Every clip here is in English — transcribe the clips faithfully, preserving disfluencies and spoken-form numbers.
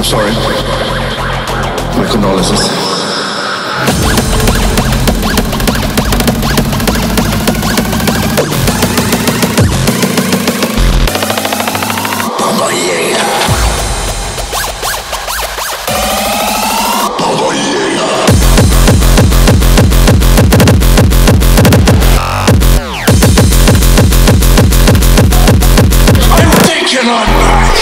I'm sorry. My condolences. Babayaga. Babayaga. I'm thinking I'm back.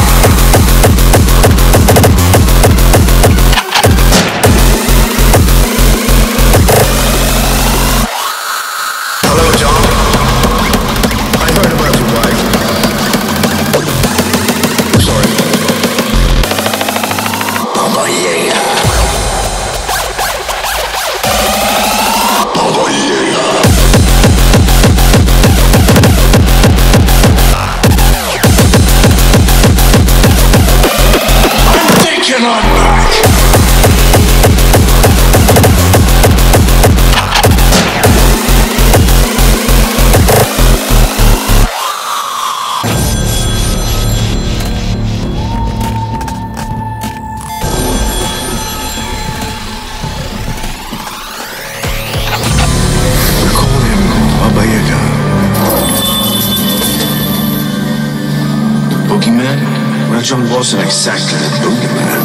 Boogeyman? Well, John wasn't exactly the boogeyman.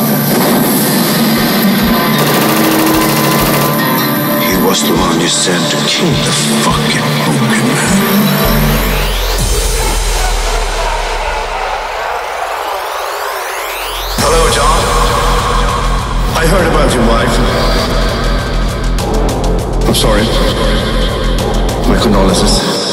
He was the one you sent to kill the fucking boogeyman. Hello, John. I heard about your wife. I'm sorry. My condolences.